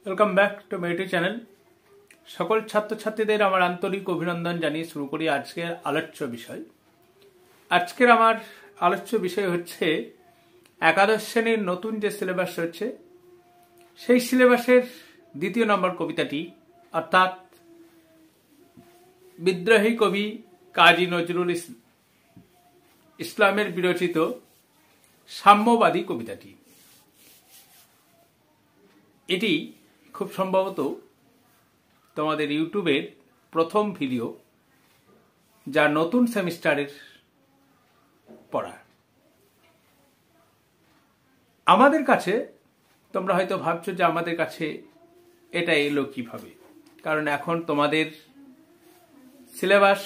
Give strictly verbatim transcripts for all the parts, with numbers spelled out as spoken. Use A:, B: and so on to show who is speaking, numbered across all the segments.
A: Welcome back to my YouTube channel. সকল ছাত্রছাত্রীদের আমার আন্তরিক অভিনন্দন জানিয়ে শুরু করি আজকের আলোচ্য বিষয়। আজকের আমার আলোচ্য বিষয় হচ্ছে একাদশ শ্রেণীর নতুন যে সিলেবাস রয়েছে সেই সিলেবাসের দ্বিতীয় নম্বর কবিতাটি, অর্থাৎ বিদ্রোহী কবি কাজী নজরুল ইসলামের বিরচিত সাম্যবাদী কবিতাটি। এটি খুব সম্ভবত তোমাদের ইউটিউবের প্রথম ভিডিও, যা নতুন সেমিস্টারের পড়া। আমাদের কাছে তোমরা হয়তো ভাবছো যে আমাদের কাছে এটা এলো কিভাবে, কারণ এখন তোমাদের সিলেবাস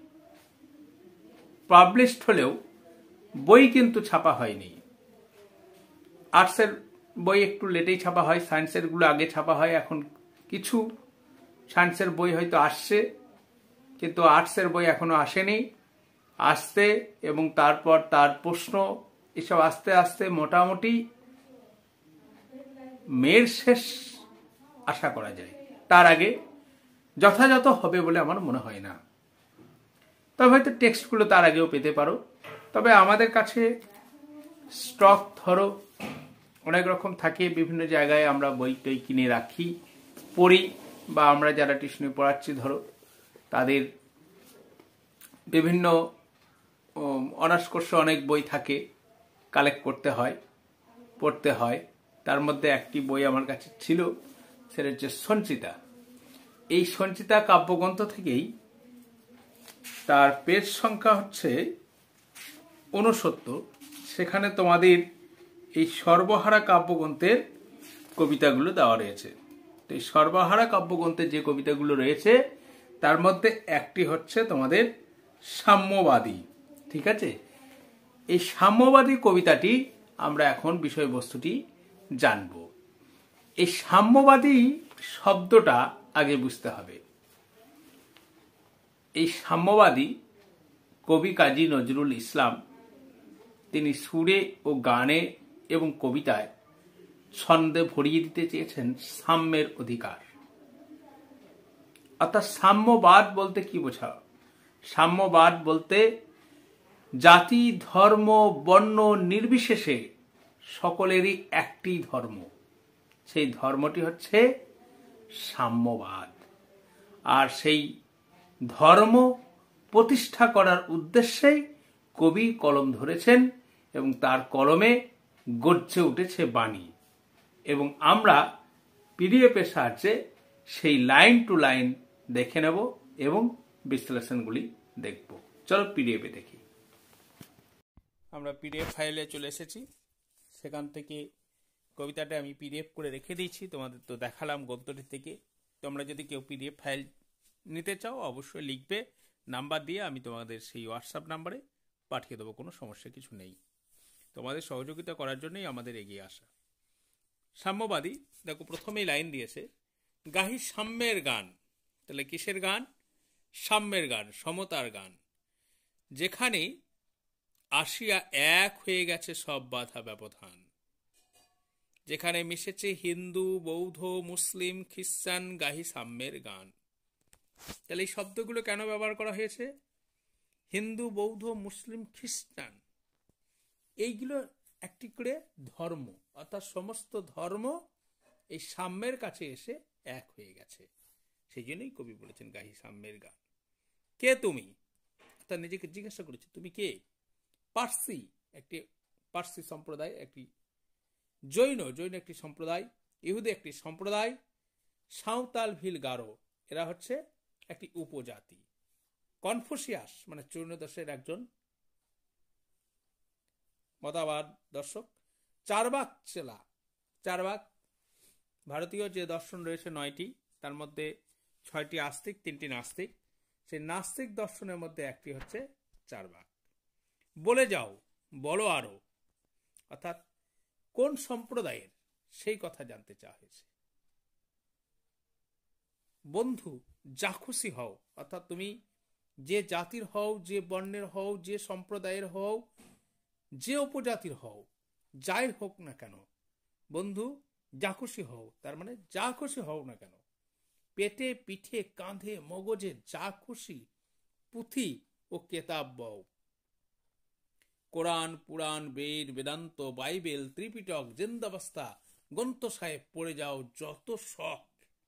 A: পাবলিশড হলেও বই কিন্তু ছাপা হয়নি। আর্টসের বই একটু লেটেই ছাপা হয়, সায়েন্সের গুলো আগে ছাপা হয়। এখন কিছু সায়েন্সের বই হয়তো আসছে, কিন্তু আর্টসের বই এখনো আসেনি। আসতে এবং তারপর তার প্রশ্ন এসব আস্তে আস্তে মোটামুটি মের শেষ আশা করা যায়। তার আগে যথাযথ হবে বলে আমার মনে হয় না। তবে হয়তো টেক্সটগুলো তার আগেও পেতে পারো। তবে আমাদের কাছে স্টক ধরো অনেক রকম থাকে, বিভিন্ন জায়গায় আমরা বই টই কিনে রাখি, পড়ি, বা আমরা যারা টিউশনে পড়াচ্ছি ধরো তাদের বিভিন্ন অনার্স কোর্সে অনেক বই থাকে, কালেক্ট করতে হয়, পড়তে হয়। তার মধ্যে একটি বই আমার কাছে ছিল, সেটা হচ্ছে সঞ্চিতা। এই সঞ্চিতা কাব্যগ্রন্থ থেকেই তার পেজ সংখ্যা হচ্ছে ঊনসত্তর। সেখানে তোমাদের এই সর্বহারা কাব্যগ্রন্থের কবিতাগুলো দেওয়া রয়েছে। তো এই সর্বহারা কাব্যগ্রন্থের যে কবিতাগুলো রয়েছে তার মধ্যে একটি হচ্ছে তোমাদের সাম্যবাদী। ঠিক আছে, এই সাম্যবাদী কবিতাটি আমরা এখন বিষয়বস্তুটি জানব। এই সাম্যবাদী শব্দটা আগে বুঝতে হবে। এই সাম্যবাদী কবি কাজী নজরুল ইসলাম তিনি সুরে ও গানে এবং কবিতায় ছন্দে ভরিয়ে দিতে চেয়েছেন সাম্যের অধিকার। অর্থাৎ সাম্যবাদ বলতে কি বোঝাও? সাম্যবাদ বলতে জাতি, ধর্ম, বর্ণ নির্বিশেষে সকলেরই একটি ধর্ম, সেই ধর্মটি হচ্ছে সাম্যবাদ। আর সেই ধর্ম প্রতিষ্ঠা করার উদ্দেশ্যেই কবি কলম ধরেছেন এবং তার কলমে গর্জে উঠেছে বাণী। এবং আমরা পিডিএফ এর সাহায্যে সেই লাইন টু লাইন দেখে নেব এবং বিশ্লেষণগুলি দেখব। চলো পিডিএফ এ দেখি। আমরা পিডিএফ ফাইলে চলে এসেছি। সেখান থেকে কবিতাটা আমি পিডিএফ করে রেখে দিয়েছি, তোমাদের তো দেখালাম গ্রন্থটি থেকে। তোমরা যদি কেউ পিডিএফ ফাইল নিতে চাও অবশ্যই লিখবে নাম্বার দিয়ে, আমি তোমাদের সেই হোয়াটসঅ্যাপ নাম্বারে পাঠিয়ে দেবো। কোনো সমস্যা কিছু নেই। তোমাদের সহযোগিতা করার জন্যই আমাদের এগিয়ে আসা। সাম্যবাদী, দেখো প্রথমেই লাইন দিয়েছে, গাহি সাম্যের গান। তাহলে কিসের গান? সাম্যের গান, সমতার গান, যেখানে আসিয়া এক হয়ে গেছে সব বাধা ব্যবধান, যেখানে মিশেছে হিন্দু, বৌদ্ধ, মুসলিম, খ্রিস্টান, গাহি সাম্যের গান। তাহলে এই শব্দগুলো কেন ব্যবহার করা হয়েছে? হিন্দু, বৌদ্ধ, মুসলিম, খ্রিস্টান, এইগুলো একটি করে ধর্ম, অর্থাৎ সমস্ত ধর্ম এই সাম্যের কাছে এসে এক হয়ে গেছে। সেই জন্যই কবি বলেছেন গাহি সাম্যের গান। কে তুমি? তার নিজেকে জিজ্ঞাসা করেছে, তুমি কে? পার্সি, একটি পার্সি সম্প্রদায়, একটি জৈন জৈন একটি সম্প্রদায়, ইহুদি একটি সম্প্রদায়, সাঁওতাল, ভিল, গারো, এরা হচ্ছে একটি উপজাতি। কনফুসিয়াস মানে চূর্ণদশের একজন মতবাদ দর্শক। চারবাক চেলা, চারবাক ভারতীয় যে দর্শন রয়েছে নয়টি, তার মধ্যে ছয়টি আস্তিক, তিনটি নাস্তিক। সেই নাস্তিক দর্শনের মধ্যে একটি হচ্ছে চারবাক। বলে যাও, বলো আরো, অর্থাৎ কোন সম্প্রদায়ের সেই কথা জানতে চাওয়া হয়েছে। বন্ধু, যা খুশি হও, অর্থাৎ তুমি যে জাতির হও, যে বর্ণের হও, যে সম্প্রদায়ের হও, যে উপজাতির হও, যাই হোক না কেন, বন্ধু যা খুশি হও, তার মানে যা খুশি হও না কেন, পেটে পিঠে কাঁধে মগজে যা খুশি পুঁথি ও কেতাব বও, Quran Puran Veda Vedanta Bible Tripitaka Zend Avesta Granth Sahib পড়ে যাও যত শখ,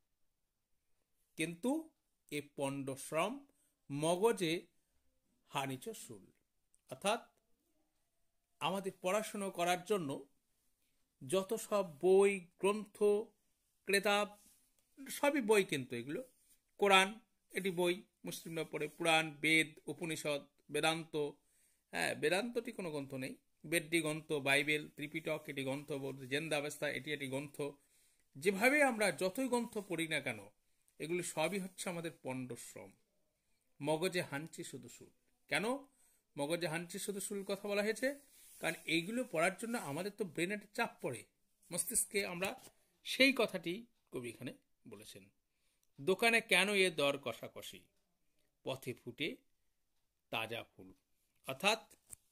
A: কিন্তু এ পণ্ডশ্রম মগজে হানিচ শুল। অর্থাৎ আমাদের পড়াশুনো করার জন্য যত সব বই গ্রন্থ ক্রেতাব সবই বই, কিন্তু এগুলো কোরআন এটি বই মুসলিমরা পড়ে, পুরাণ বেদ উপনিষদ বেদান্ত, হ্যাঁ বেদান্তটি কোনো গ্রন্থ নেই, বেদটি গ্রন্থ, বাইবেল ত্রিপিটক এটি গ্রন্থ, জেন্দাবস্থা এটি একটি গ্রন্থ। যেভাবে আমরা যতই গ্রন্থ পড়ি না কেন এগুলি সবই হচ্ছে আমাদের পণ্ডশ্রম। মগজে হানছি শুধু শুল। কেন মগজে হানছি শুধু শুল কথা বলা হয়েছে? কারণ এইগুলো পড়ার জন্য আমাদের তো ব্রেনে চাপ পড়ে, মস্তিষ্কে, আমরা সেই কথাটি কবি এখানে বলেছেন। দোকানে কেন এ দর কষাকষি, পথে ফুটে তাজা ফুল। অর্থাৎ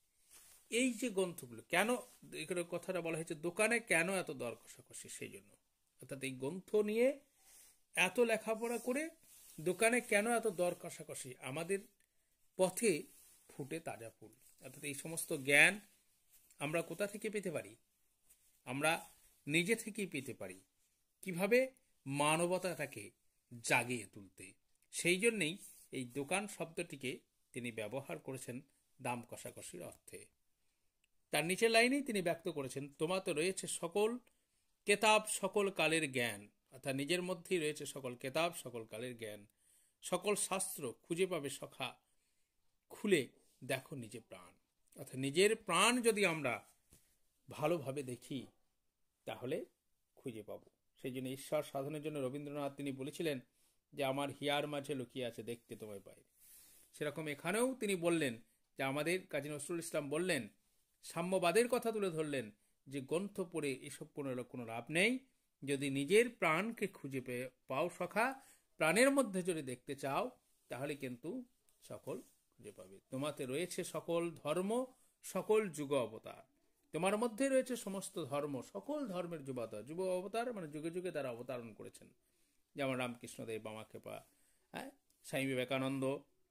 A: এই যে গ্রন্থগুলো কেন, এখানে কথাটা বলা হয়েছে দোকানে কেন এত দর কষাকষি, সেই জন্য। অর্থাৎ এই গ্রন্থ নিয়ে এত লেখাপড়া করে দোকানে কেন এত দর কষাকষি, আমাদের পথে ফুটে তাজা ফুল। অর্থাৎ এই সমস্ত জ্ঞান আমরা কোথা থেকে পেতে পারি? আমরা নিজে থেকেই পেতে পারি। কিভাবে? মানবতাটাকে জাগিয়ে তুলতে। সেই জন্যেই এই দোকান শব্দটিকে তিনি ব্যবহার করেছেন দাম কষাকষির অর্থে। তার নিচের লাইনেই তিনি ব্যক্ত করেছেন, তোমাতে রয়েছে সকল কেতাব সকল কালের জ্ঞান। অর্থাৎ নিজের মধ্যেই রয়েছে সকল কেতাব সকল কালের জ্ঞান, সকল শাস্ত্র খুঁজে পাবে সখা, খুলে দেখো নিজে প্রাণ। অর্থাৎ নিজের প্রাণ যদি আমরা ভালোভাবে দেখি তাহলে খুঁজে পাবো। সেই জন্য ঈশ্বর সাধনের জন্য রবীন্দ্রনাথ তিনি বলেছিলেন যে আমার হিয়ার মাঝে লুকিয়ে আছে দেখতে তোমায় পাই। সেরকম এখানেও তিনি বললেন যে আমাদের কাজী নজরুল ইসলাম বললেন, সাম্যবাদের কথা তুলে ধরলেন যে গ্রন্থ পড়ে এসব কোনো লাভ নেই, যদি নিজের প্রাণকে খুঁজে পেয়ে পাও সখা, প্রাণের মধ্যে যদি দেখতে চাও তাহলে কিন্তু সকল খুঁজে পাবে। তোমাতে রয়েছে সকল ধর্ম সকল যুগ অবতার, তোমার মধ্যে রয়েছে সমস্ত ধর্ম, সকল ধর্মের যুব অবতার। যুব অবতার মানে যুগে যুগে তারা অবতারণ করেছেন, যেমন রামকৃষ্ণদেব, বামাক্ষেপা, হ্যাঁ স্বামী বিবেকানন্দ।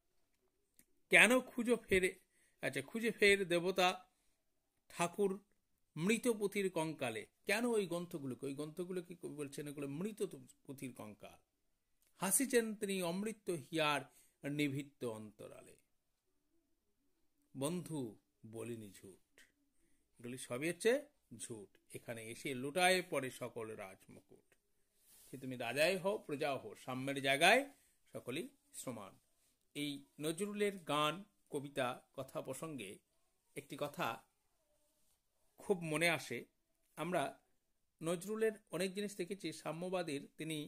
A: কেন খুঁজো ফেরে, আচ্ছা খুঁজে ফের দেবতা ঠাকুর মৃত পুঁথির কঙ্কালে। কেন ওই গ্রন্থগুলোকে, ওই গ্রন্থগুলোকে বলছেন এগুলো মৃত পুঁথির কঙ্কাল। হাসিছেন তিনি অমৃত হিয়ার নিভৃত অন্তরালে, বন্ধু বলিনি ঝুট। এগুলি সবই হচ্ছে ঝুট। এখানে এসে লুটায় পড়ে সকল রাজমুকুট। সে তুমি রাজাই হও প্রজা হও, সাম্যের জায়গায় সকলেই সমান। এই নজরুলের গান কবিতা কথা প্রসঙ্গে একটি কথা খুব মনে আসে। আমরা নজরুলের অনেক জিনিস দেখেছি, সাম্যবাদীর তিনি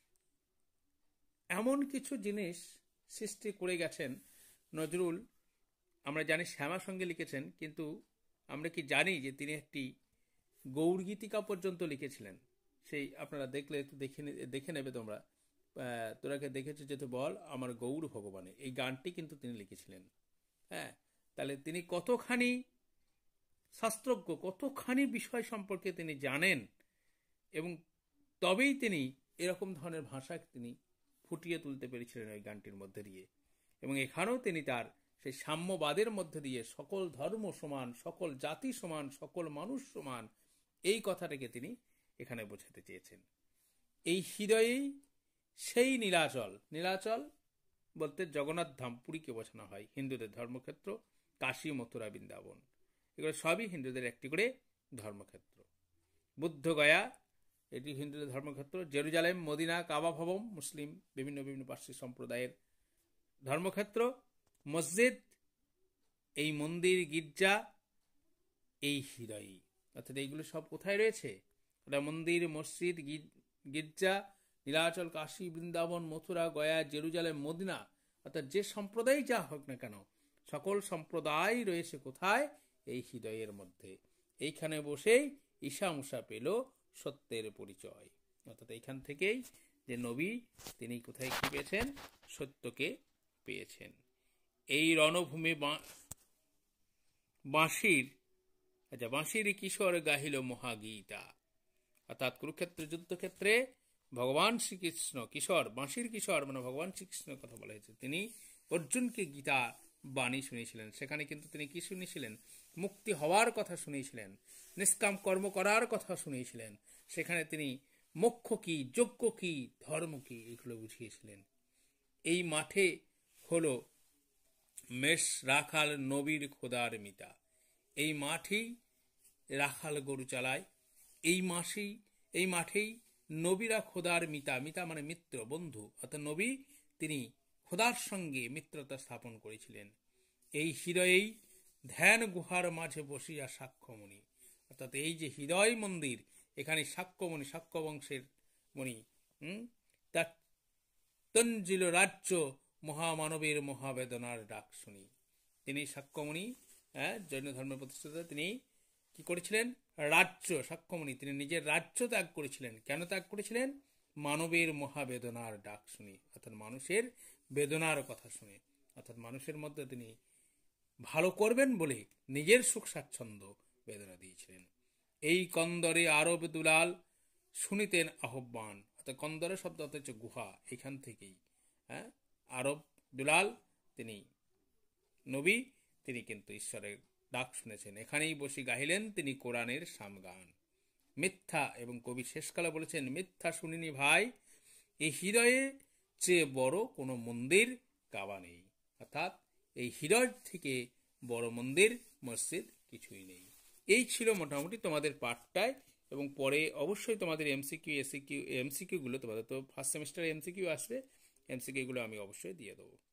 A: এমন কিছু জিনিস সৃষ্টি করে গেছেন। নজরুল আমরা জানি শ্যামা সঙ্গে লিখেছেন, কিন্তু আমরা কি জানি যে তিনি একটি গৌড় গীতিকা পর্যন্ত লিখেছিলেন? সেই আপনারা দেখলে একটু দেখে দেখে নেবে তোমরা, তোরাকে দেখেছো যেতে বল আমার গৌড় ভগবানে, এই গানটি কিন্তু তিনি লিখেছিলেন। হ্যাঁ, তাহলে তিনি কতখানি শাস্ত্রজ্ঞ, কতখানি বিষয় সম্পর্কে তিনি জানেন, এবং তবেই তিনি এরকম ধরনের ভাষা তিনি ফুটিয়ে তুলতে পেরেছিলেন ওই গানটির মধ্যে দিয়ে। এবং এখানেও তিনি তার সেই সাম্যবাদের মধ্যে দিয়ে সকল ধর্ম সমান, সকল জাতি সমান, সকল মানুষ সমান, এই কথাটাকে তিনি এখানে বোঝাতে চেয়েছেন। এই হৃদয়েই সেই নীলাচল, নীলাচল বলতে জগন্নাথ ধাম পুরীকে বোঝানো হয়, হিন্দুদের ধর্মক্ষেত্র, কাশী মথুরা বৃন্দাবন এগুলো সবই হিন্দুদের একটি করে ধর্মক্ষেত্র। বুদ্ধগয়া এটি হিন্দুদের ধর্মক্ষেত্র, জেরুজালেম মদিনা কাবা ভবন মুসলিম বিভিন্ন বিভিন্ন পার্সি সম্প্রদায়ের ধর্মক্ষেত্র, মসজিদ এই মন্দির গির্জা এই হৃদয়। অর্থাৎ এইগুলো সব কোথায় রয়েছে? মন্দির মসজিদ গির্জা নীলাচল কাশী বৃন্দাবন মথুরা গয়া জেরুজালেম মদিনা, অর্থাৎ যে সম্প্রদায় যা হোক না কেন সকল সম্প্রদায় রয়েছে কোথায়? এই হৃদয়ের মধ্যে। এইখানে বসেই ঈশা মুসা পেল সত্যের পরিচয়। অর্থাৎ এইখান থেকেই যে নবী তিনি কোথায় কি পেয়েছেন? সত্যকে পেয়েছেন। এই রণভূমি বাঁশির আচ্ছা বাঁশির কিশোর গাহিল মহাগীতা, অর্থাৎ কুরুক্ষেত্র যুদ্ধক্ষেত্রে ভগবান শ্রীকৃষ্ণ কিশোর বাঁশির কিশোর মানে ভগবান শ্রীকৃষ্ণের কথা বলা হয়েছে, তিনি অর্জুনকে গীতা বাণী শুনিয়েছিলেন। সেখানে কিন্তু তিনি কি শুনিয়েছিলেন? মুক্তি হওয়ার কথা শুনিয়েছিলেন, নিষ্কাম কর্ম করার কথা শুনিয়েছিলেন। সেখানে তিনি মোক্ষ কি, যজ্ঞ কি, ধর্ম কি, এগুলো বুঝিয়েছিলেন। এই মাঠে হলো মেষ রাখাল নবীর খোদার মিতা। এই মাঠেই রাখাল গরু চালায়, এই মাসেই এই মাঠেই নবীরা খোদার মিতা, মিতা মানে মিত্র, বন্ধু, অর্থাৎ নবী তিনি খোদার সঙ্গে মিত্রতা স্থাপন করেছিলেন। এই হৃদয়েই ধ্যান গুহার মাঝে বসিয়া সাক্ষ্যমণি, অর্থাৎ এই যে হৃদয় মন্দির, এখানে সাক্ষ্যমণি, সাক্ষ্য বংশের মণি, হম তার তঞ্জিল রাজ্য মহামানবের মহাবেদনার ডাক শুনি। তিনি সাক্ষ্যমণি, হ্যাঁ, জৈন ধর্মের প্রতিষ্ঠাতা, তিনি কি করেছিলেন? রাজ্য, সাক্ষ্যমণি, তিনি নিজের রাজ্য ত্যাগ করেছিলেন। কেন ত্যাগ করেছিলেন? মানবের মহাবেদনার ডাক শুনি, অর্থাৎ মানুষের বেদনার কথা শুনে, অর্থাৎ মানুষের মধ্যে তিনি ভালো করবেন বলে নিজের সুখ স্বাচ্ছন্দ্য বেদনা দিয়েছিলেন। এই কন্দরে আরব দুলাল শুনিতেন আহ্বান, অর্থাৎ কন্দরে শব্দ অর্থ হচ্ছে গুহা, এখান থেকেই হ্যাঁ আরব দুলাল তিনি নবী, তিনি কিন্তু ঈশ্বরের ডাক শুনেছেন। এখানেই বসে গাহিলেন তিনি কোরআনের সামগান। মিথ্যা, এবং কবি শেষকালে বলেছেন, মিথ্যা শুনিনি ভাই, এই হৃদয়ে চেয়ে বড় কোনো মন্দির কাবা নেই। অর্থাৎ এই হৃদয় থেকে বড় মন্দির মসজিদ কিছুই নেই। এই ছিল মোটামুটি তোমাদের পাঠটায়, এবং পরে অবশ্যই তোমাদের এমসিকিউ এসিকিউ এমসিকিউ গুলো তোমাদের তো ফার্স্ট সেমিস্টারে এমসিকিউ আসবে, এমসিকিউ গুলো আমি অবশ্যই দিয়ে দেবো।